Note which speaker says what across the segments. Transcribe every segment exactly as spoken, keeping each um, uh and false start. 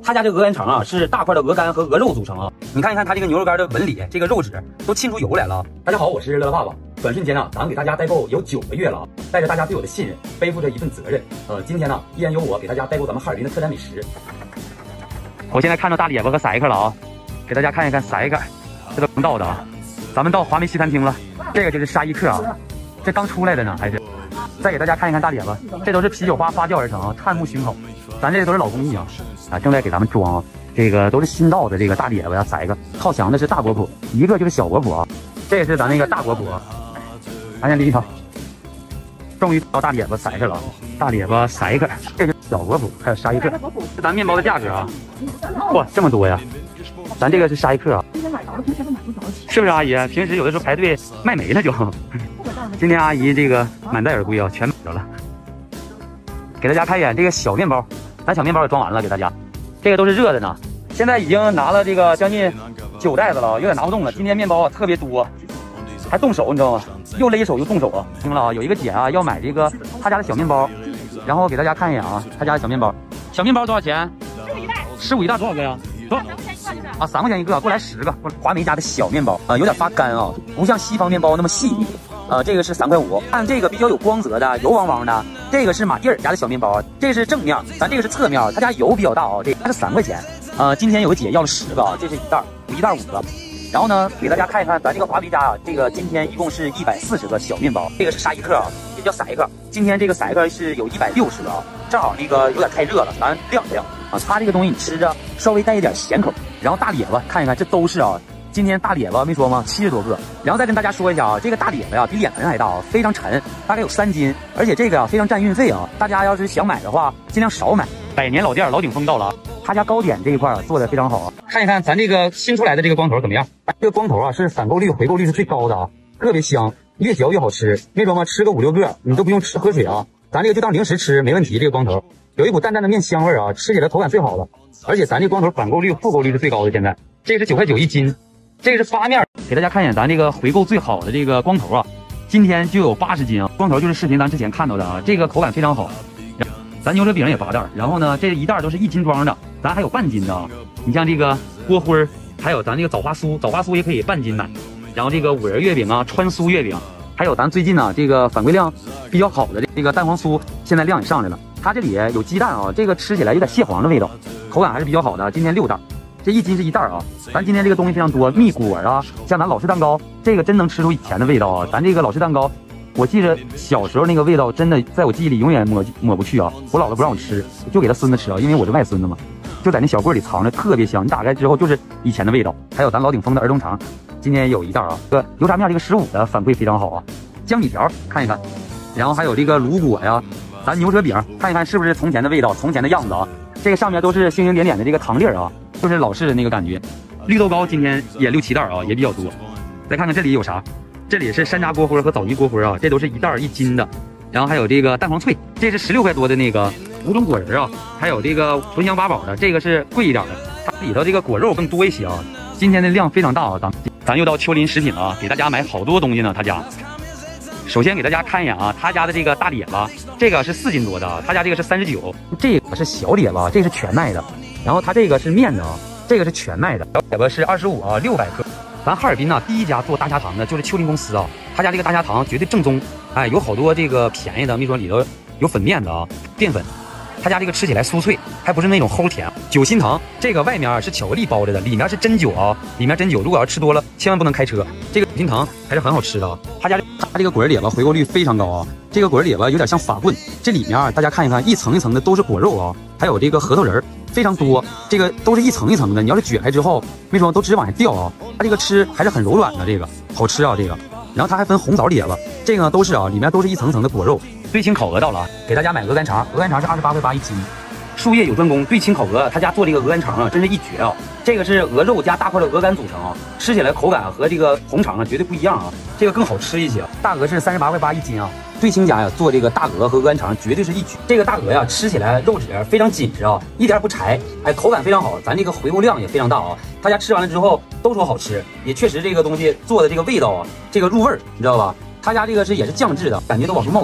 Speaker 1: 他家这鹅肝肠啊，是大块的鹅肝和鹅肉组成啊。你看一看他这个牛肉干的纹理，这个肉质都沁出油来了。大家好，我是乐乐爸爸。短瞬间呢，咱们给大家代购有九个月了，带着大家对我的信任，背负着一份责任。呃，今天呢，依然由我给大家代购咱们哈尔滨的特产美食。我现在看到大列巴和塞克了啊，给大家看一看塞克，这都能到的啊。咱们到华梅西餐厅了，这个就是沙伊克啊，这刚出来的呢还是？再给大家看一看大列巴，这都是啤酒花发酵而成啊，炭木熏烤，咱这个都是老工艺啊，啊，正在给咱们装啊。这个都是新到的这个大列巴呀，塞克靠墙的是大果脯，一个就是小果脯啊，这也是咱那个大果脯。咱先离它，终于到大列巴塞克了，大列巴塞克，这是小果脯，还有沙伊克，是咱面包的价格啊，哇，这么多呀！咱这个是沙伊克啊，是不是阿姨？平时有的时候排队卖没了就，今天阿姨这个满载而归啊，全买着了。给大家看一眼这个小面包，咱小面包也装完了，给大家，这个都是热的呢。现在已经拿了这个将近九袋子了，有点拿不动了。今天面包啊特别多，还动手，你知道吗？又勒手又动手啊！听了啊，有一个姐啊要买这个他家的小面包，然后给大家看一眼啊，他家的小面包，小面包多少钱？十五一袋，十五一袋多少个呀？多少？啊，三块钱一个，过来十个。华梅家的小面包啊、呃，有点发干啊，不像西方面包那么细腻。呃，这个是三块五。看这个比较有光泽的，油汪汪的，这个是马蒂尔家的小面包，这是正面，咱这个是侧面，他家油比较大啊，这它是三块钱。呃，今天有个姐要了十个啊，这是一袋，一袋五个。然后呢，给大家看一看咱这个华梅家啊，这个今天一共是一百四十个小面包，这个是沙伊克啊，也叫塞克。今天这个塞克是有一百六十个啊，正好那个有点太热了，咱晾晾啊。它这个东西你吃着稍微带一点咸口。然后大列巴看一看，这都是啊，今天大列巴没说吗？七十多个。然后再跟大家说一下啊，这个大列巴呀比脸盆还大啊，非常沉，大概有三斤，而且这个呀非常占运费啊。大家要是想买的话，尽量少买。百年老店老鼎丰到了啊。他家糕点这一块啊做的非常好啊，看一看咱这个新出来的这个光头怎么样？这个光头啊是返购率回购率是最高的啊，特别香，越嚼越好吃。没说吗？吃个五六个你都不用吃喝水啊，咱这个就当零食吃没问题。这个光头有一股淡淡的面香味啊，吃起来口感最好了。而且咱这光头返购率复购率是最高的，现在这个是九块九一斤，这个是发面。给大家看一眼咱这个回购最好的这个光头啊，今天就有八十斤啊。光头就是视频咱之前看到的啊，这个口感非常好。咱牛舌饼也八袋，然后呢，这一袋都是一斤装的，咱还有半斤的啊。你像这个锅灰儿，还有咱这个枣花酥，枣花酥也可以半斤买。然后这个五仁月饼啊，川酥月饼，还有咱最近呢这个反馈量比较好的这个蛋黄酥，现在量也上来了。它这里有鸡蛋啊，这个吃起来有点蟹黄的味道，口感还是比较好的。今天六袋，这一斤是一袋啊。咱今天这个东西非常多，蜜果啊，像咱老式蛋糕，这个真能吃出以前的味道啊。咱这个老式蛋糕。我记着小时候那个味道，真的在我记忆里永远抹抹不去啊！我姥姥不让我吃，就给他孙子吃啊，因为我是外孙子嘛，就在那小柜里藏着，特别香。你打开之后就是以前的味道。还有咱老鼎丰的儿童肠，今天有一袋啊，这个油炸面这个十五的反馈非常好啊。江米条看一看，然后还有这个卤果呀，咱牛舌饼看一看是不是从前的味道，从前的样子啊？这个上面都是星星点点的这个糖粒儿啊，就是老式的那个感觉。绿豆糕今天也六七袋啊，也比较多。再看看这里有啥？这里是山楂锅灰和枣泥锅灰啊，这都是一袋一斤的。然后还有这个蛋黄脆，这是十六块多的那个五种果仁啊，还有这个醇香八宝的，这个是贵一点的，它里头这个果肉更多一些啊。今天的量非常大啊，咱咱又到秋林食品了啊，给大家买好多东西呢。他家首先给大家看一眼啊，他家的这个大列巴，这个是四斤多的，他家这个是三十九，这个是小列巴，这是全麦的。然后它这个是面的啊，这个是全麦的，小列巴是二十五啊，六百克。咱哈尔滨呢、啊，第一家做大虾糖的就是秋林公司啊，他家这个大虾糖绝对正宗，哎，有好多这个便宜的，没说里头有粉面的啊，淀粉，他家这个吃起来酥脆，还不是那种齁甜。酒心糖这个外面是巧克力包着的，里面是真酒啊，里面真酒，如果要吃多了，千万不能开车。这个酒心糖还是很好吃的啊，他家他这个果仁列巴回购率非常高啊，这个果仁列巴有点像法棍，这里面大家看一看，一层一层的都是果肉啊，还有这个核桃仁非常多，这个都是一层一层的，你要是撅开之后，没说都直接往下掉啊。它这个吃还是很柔软的，这个好吃啊，这个。然后它还分红枣列巴，这个呢都是啊，里面都是一层层的果肉。对清烤鹅到了啊，给大家买鹅肝肠，鹅肝肠是二十八块八一斤。术业有专攻，对清烤鹅，他家做这个鹅肝肠啊，真是一绝啊！这个是鹅肉加大块的鹅肝组成啊，吃起来口感和这个红肠啊绝对不一样啊，这个更好吃一些。大鹅是三十八块八一斤啊。对清家呀做这个大鹅和鹅肝肠绝对是一绝。这个大鹅呀吃起来肉质非常紧实啊，一点不柴，哎，口感非常好，咱这个回购量也非常大啊。大家吃完了之后都说好吃，也确实这个东西做的这个味道啊，这个入味儿，你知道吧？他家这个是也是酱制的，感觉都往出冒油啊。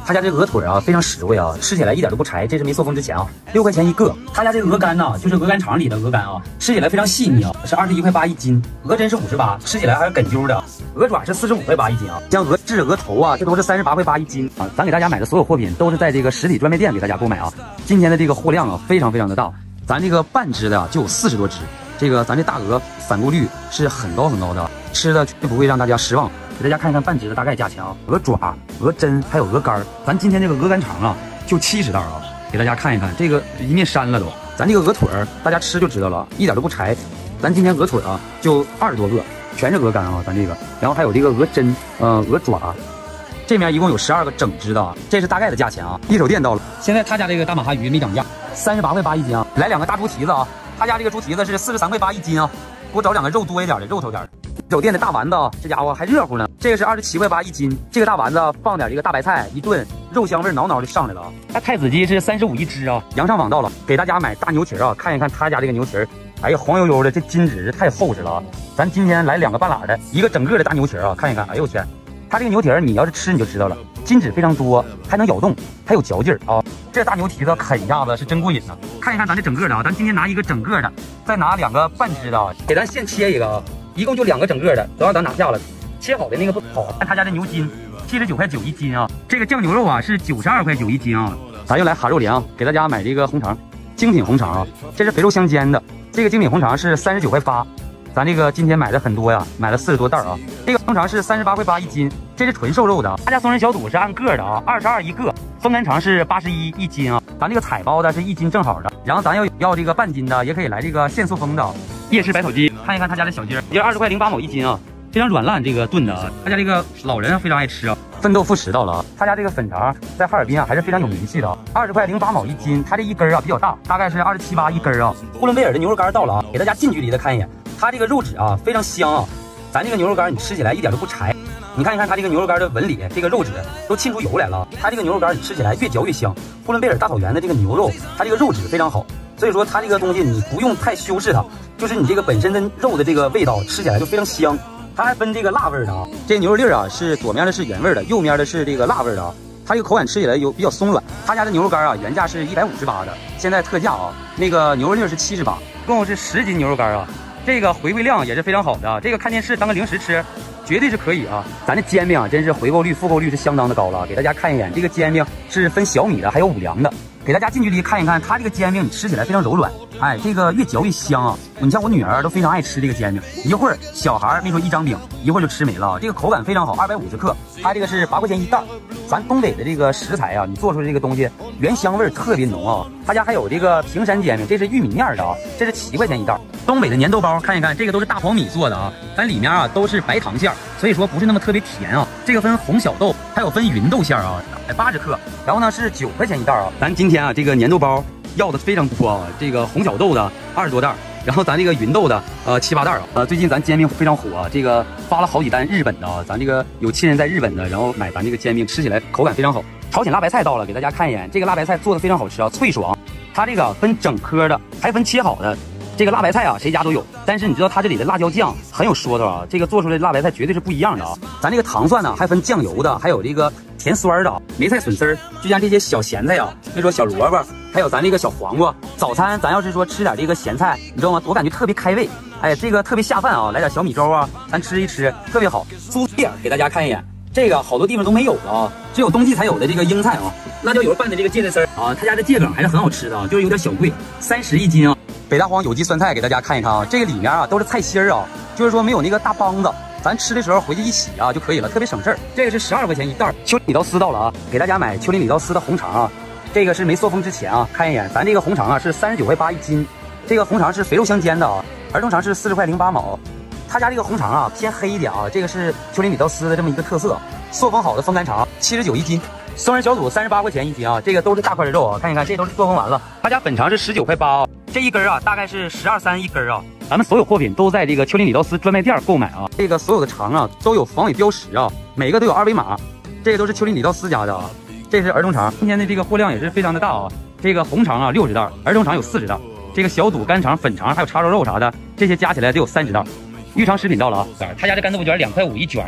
Speaker 1: 他家这鹅腿啊非常实惠啊，吃起来一点都不柴。这是没塑封之前啊，六块钱一个。他家这个鹅肝呢，就是鹅肝肠里的鹅肝啊，吃起来非常细腻啊，是二十一块八一斤。鹅胗是五十八，吃起来还是哏揪的。鹅爪是四十五块八一斤啊，像鹅翅、鹅头啊，这都是三十八块八一斤啊。咱给大家买的所有货品都是在这个实体专卖店给大家购买啊。今天的这个货量啊非常非常的大，咱这个半只的就有四十多只。这个咱这大鹅返购率是很高很高的，吃的绝对不会让大家失望。给大家看一看半只的大概价钱啊，鹅爪、鹅胗还有鹅肝，咱今天这个鹅肝肠啊就七十袋啊，给大家看一看，这个一面山了都。咱这个鹅腿儿大家吃就知道了，一点都不柴。咱今天鹅腿啊就二十多个，全是鹅肝啊，咱这个，然后还有这个鹅胗，呃，鹅爪，这面一共有十二个整只的啊，这是大概的价钱啊。一手店到了，现在他家这个大马哈鱼没涨价，三十八块八一斤啊。来两个大猪蹄子啊，他家这个猪蹄子是四十三块八一斤啊，给我找两个肉多一点的，肉头点的。手店的大丸子啊，这家伙还热乎呢，这个是二十七块八一斤。这个大丸子放点这个大白菜一炖，肉香味挠挠就上来了啊。那太子鸡是三十五一只啊。羊上网到了，给大家买大牛蹄啊，看一看他家这个牛蹄儿，哎呀黄油油的，这筋质太厚实了啊。咱今天来两个半拉的，一个整个的大牛蹄啊，看一看，哎呦我天，他这个牛蹄儿你要是吃你就知道了，筋质非常多，还能咬动，还有嚼劲儿啊。这大牛蹄子啃一下子是真过瘾呐。看一看咱这整个的啊，咱今天拿一个整个的，再拿两个半只的啊，给咱现切一个啊。一共就两个整个的，都让咱拿下了。切好的那个不好，看他家这牛筋，七十九块九一斤啊。这个酱牛肉啊是九十二块九一斤啊。咱又来哈肉连啊，给大家买这个红肠，精品红肠啊，这是肥肉相间的。这个精品红肠是三十九块八，咱这个今天买的很多呀，买了四十多袋啊。这个红肠是三十八块八一斤，这是纯瘦肉的。他家松仁小肚是按个的啊，二十二一个。风干肠是八十一一斤啊，咱这个彩包的是一斤正好的。然后咱要要这个半斤的，也可以来这个现塑封的。夜市白草鸡，看一看他家的小鸡儿，鸡二十块零八毛一斤啊，非常软烂，这个炖的，他家这个老人非常爱吃啊。奋斗副食到了啊，他家这个粉肠在哈尔滨啊还是非常有名气的啊，二十块零八毛一斤，它这一根啊比较大，大概是二十七八一根啊。呼伦贝尔的牛肉干到了啊，给大家近距离的看一眼，它这个肉质啊非常香啊，咱这个牛肉干你吃起来一点都不柴。你看一看它这个牛肉干的纹理，这个肉质都沁出油来了，它这个牛肉干你吃起来越嚼越香。呼伦贝尔大草原的这个牛肉，它这个肉质非常好。所以说它这个东西你不用太修饰它，就是你这个本身的肉的这个味道吃起来就非常香。它还分这个辣味的啊，这个牛肉粒啊是左面的是原味的，右面的是这个辣味的啊。它这个口感吃起来有比较松软。他家的牛肉干啊原价是一百五十八的，现在特价啊，那个牛肉粒是七十八，共是十斤牛肉干啊。这个回味量也是非常好的，这个看电视当个零食吃，绝对是可以啊。咱这煎饼啊真是回购率复购率是相当的高了，给大家看一眼，这个煎饼是分小米的还有五粮的。给大家近距离看一看，它这个煎饼你吃起来非常柔软，哎，这个越嚼越香啊！你像我女儿都非常爱吃这个煎饼，一会儿小孩没说一张饼，一会儿就吃没了。这个口感非常好，二百五十克，它这个是八块钱一袋。咱东北的这个食材啊，你做出来这个东西原香味特别浓啊。他家还有这个平山煎饼，这是玉米面的啊，这是七块钱一袋。东北的粘豆包看一看，这个都是大黄米做的啊，咱里面啊都是白糖馅儿，所以说不是那么特别甜啊。这个分红小豆，还有分芸豆馅儿啊，八十克，然后呢是九块钱一袋啊。咱今天啊这个粘豆包要的非常多啊，这个红小豆的二十多袋，然后咱这个芸豆的呃七八袋啊。呃，最近咱煎饼非常火啊，这个发了好几单日本的啊，咱这个有亲人在日本的，然后买咱这个煎饼吃起来口感非常好。朝鲜辣白菜到了，给大家看一眼，这个辣白菜做的非常好吃啊，脆爽。它这个分整颗的，还分切好的。这个辣白菜啊，谁家都有，但是你知道它这里的辣椒酱很有说头啊，这个做出来的辣白菜绝对是不一样的啊。咱这个糖蒜呢，还分酱油的，还有这个甜酸的啊。梅菜、笋丝儿，就像这些小咸菜啊，别说小萝卜，还有咱这个小黄瓜。早餐咱要是说吃点这个咸菜，你知道吗？我感觉特别开胃，哎，这个特别下饭啊，来点小米粥啊，咱吃一吃，特别好。酥叶给大家看一眼，这个好多地方都没有了啊，只有冬季才有的这个英菜啊。辣椒油拌的这个芥菜丝儿啊，他家的芥梗还是很好吃的啊，就是有点小贵，三十一斤啊。北大荒有机酸菜给大家看一看啊，这个里面啊都是菜心儿啊，就是说没有那个大帮子，咱吃的时候回去一洗啊就可以了，特别省事儿。这个是十二块钱一袋。丘陵里刀丝到了啊，给大家买丘陵里刀丝的红肠啊，这个是没塑封之前啊，看一眼，咱这个红肠啊是三十九块八一斤，这个红肠是肥肉相间的啊，儿童肠是四十块零八毛。他家这个红肠啊偏黑一点啊，这个是丘陵里刀丝的这么一个特色，塑封好的风干肠七十九一斤。松仁小肚三十八块钱一斤啊，这个都是大块的肉啊，看一看，这都是塑封完了。他家本肠是十九块八啊，这一根啊大概是十二三一根啊。咱们所有货品都在这个丘陵里刀丝专卖店购买啊，这个所有的肠啊都有防伪标识啊，每个都有二维码，这个都是丘陵里刀丝家的啊。这是儿童肠，今天的这个货量也是非常的大啊。这个红肠啊六十袋，儿童肠有四十袋，这个小肚、干肠、粉肠还有叉烧肉啥的，这些加起来得有三十袋。豫肠食品到了啊，他家这干豆腐卷两块五一卷，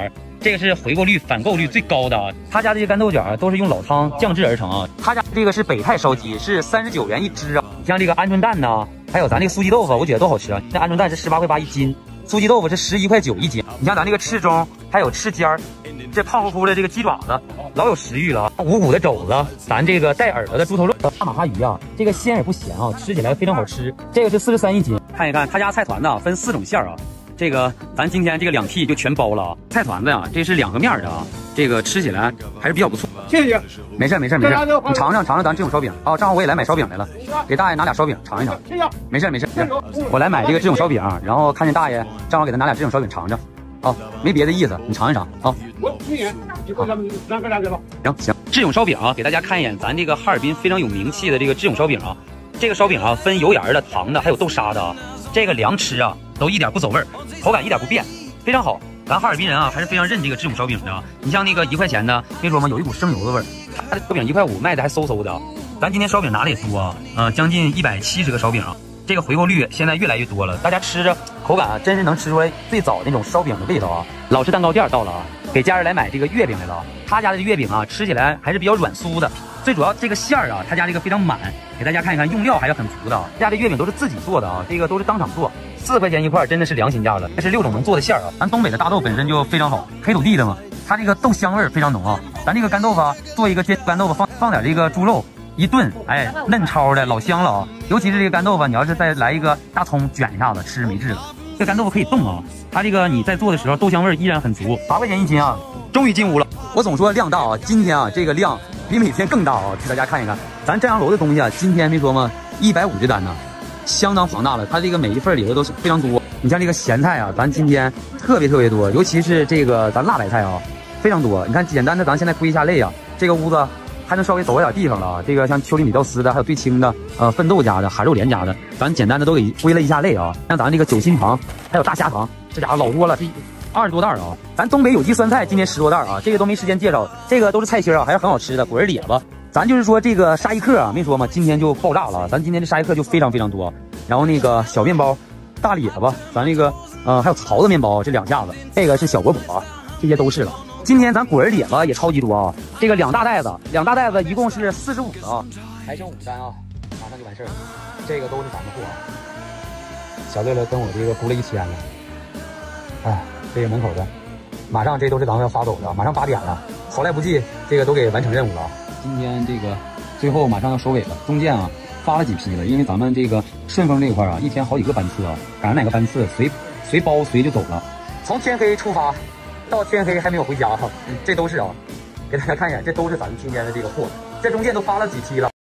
Speaker 1: 这个是回购率、返购率最高的啊。他家这些干豆角都是用老汤酱制而成啊。他家这个是北泰烧鸡，是三十九元一只啊。像这个鹌鹑蛋呢，还有咱这个酥鸡豆腐，我觉得都好吃啊。那鹌鹑蛋是十八块八一斤，酥鸡豆腐是十一块九一斤。你像咱这个翅中，还有翅尖儿，这胖乎乎的这个鸡爪子，老有食欲了。五谷的肘子，咱这个带耳朵的猪头肉，大马哈鱼啊，这个鲜而不咸啊，吃起来非常好吃。这个是四十三一斤。看一看他家菜团子啊，分四种馅儿啊。这个咱今天这个两屉就全包了啊。菜团子呀、啊，这是两个面的啊，这个吃起来还是比较不错。
Speaker 2: 谢谢，
Speaker 1: 没事没事没事，你尝尝尝尝咱这种烧饼啊、哦。正好我也来买烧饼来了，给大爷拿俩烧饼尝一尝。谢谢，没事没事没事，我来买这个这种烧饼，然后看见大爷正好给他拿俩这种烧饼尝尝。啊，没别的意思，你尝一尝啊。我一年一会咱们两个两个吧。行行，智勇烧饼啊，给大家看一眼咱这个哈尔滨非常有名气的这个智勇烧饼啊。这个烧饼啊，分油盐的、糖的，还有豆沙的啊。这个凉吃啊，都一点不走味儿，口感一点不变，非常好。咱哈尔滨人啊，还是非常认这个智勇烧饼的啊。你像那个一块钱的，别说嘛，有一股生油的味儿。它的烧饼一块五卖的还嗖嗖的啊。咱今天烧饼拿的也多啊，呃，将近一百七十个烧饼啊。这个回购率现在越来越多了，大家吃着口感啊，真是能吃出来最早那种烧饼的味道啊。老式蛋糕店到了啊，给家人来买这个月饼来了。他家的月饼啊，吃起来还是比较软酥的，最主要这个馅儿啊，他家这个非常满，给大家看一看，用料还是很足的啊。他家这月饼都是自己做的啊，这个都是当场做，四块钱一块，真的是良心价了。这是六种能做的馅儿啊。咱东北的大豆本身就非常好，黑土地的嘛，它这个豆香味非常浓啊。咱这个干豆腐啊，做一个煎干豆腐，放放点这个猪肉。一炖，哎，嫩超的，老香了啊！尤其是这个干豆腐，你要是再来一个大葱卷一下子，吃没治了。这个干豆腐可以冻啊，它这个你在做的时候，豆香味依然很足。八块钱一斤啊，终于进屋了。我总说量大啊，今天啊这个量比每天更大啊，给大家看一看。咱正阳楼的东西啊，今天没说吗？一百五十单呢，相当庞大了。它这个每一份里头都是非常多。你像这个咸菜啊，咱今天特别特别多，尤其是这个咱辣白菜啊，非常多。你看简单的，咱现在归一下类啊，这个屋子。还能稍微走点地方了啊！这个像丘陵米豆丝的，还有对青的，呃，奋斗家的，韩肉莲家的，咱简单的都给归了一下类啊。像咱这个九心糖，还有大虾糖，这家伙老多了，这二十多袋啊。咱东北有机酸菜今年十多袋啊，这个都没时间介绍，这个都是菜心啊，还是很好吃的，果仁列子。咱就是说这个沙一克啊，没说嘛，今天就爆炸了，咱今天这沙一克就非常非常多。然后那个小面包，大列子，咱那个呃还有槽子面包，这两下子，这个是小果果啊，这些都是了。今天咱果仁列子也超级多啊，这个两大袋子，两大袋子一共是四十五个啊，还剩五单啊，马上就完事儿了。这个都是咱们货啊。小乐乐跟我这个估了一千了，哎，这个门口的，马上这都是咱们要发走的，马上八点了，好赖不济，这个都给完成任务了。今天这个最后马上要收尾了，中间啊发了几批了，因为咱们这个顺丰这一块啊，一天好几个班次啊，赶上哪个班次随随包随就走了，从天黑出发。到天黑还没有回家哈，这都是啊，给大家看一眼，这都是咱们今天的这个货，这中间都发了几批了。